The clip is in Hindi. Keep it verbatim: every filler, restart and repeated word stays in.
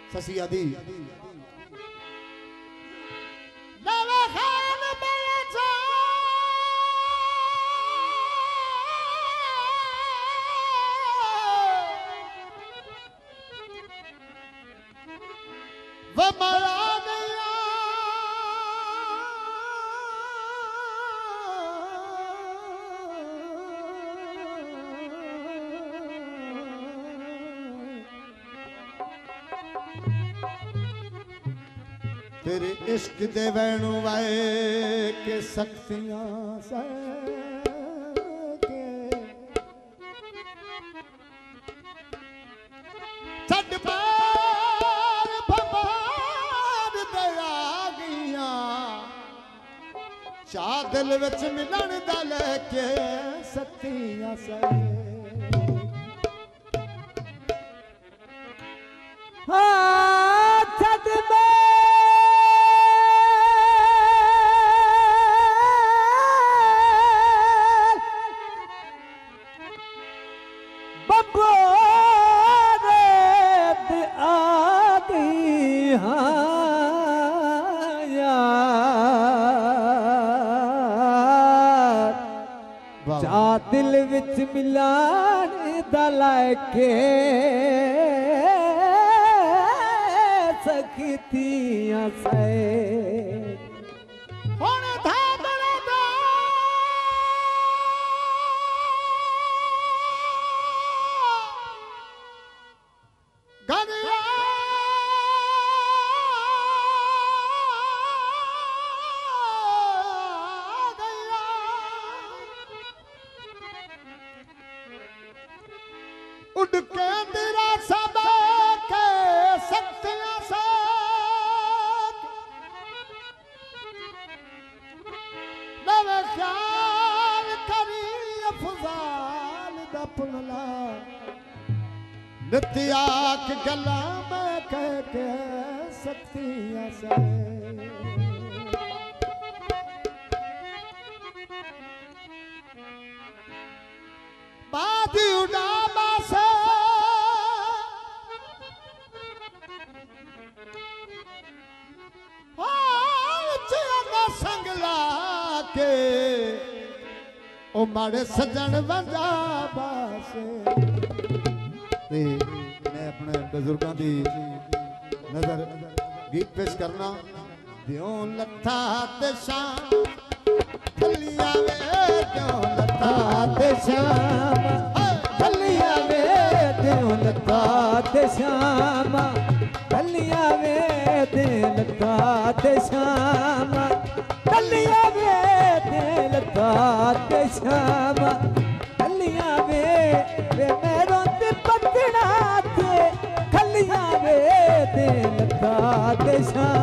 ससिया दी तेरे इश्क दे वैणु वाए के शक्तियां से के छड़ पार भवार दे आ गईयां चा दिल विच मिलन दा लेके शक्तियां से हाँ छड़ दिल विच मिलान दा लाके सकतियां से हुण धागड़ दा गनिया उड़ के तेरा सब के शक्तियां से नव ख्याल करी अफजाल दा पुनला नित्या के गला में कह के शक्तियां से बादी उड़ामा से संगला के ओ मारे सजन वंजा बासे ते मैं अपने बुजुर्गों की नजर गीत पेश करना दियों लथा ते शाम खलिया वे दियों लथा ते शाम खलिया वे दियों लथा ते शाम खलिया वे दियों लथा ते शाम खलिया वे दिल दात शाम खलिया वे वे मेरो ते पकड़ा थे खलिया वे दिल दात शाम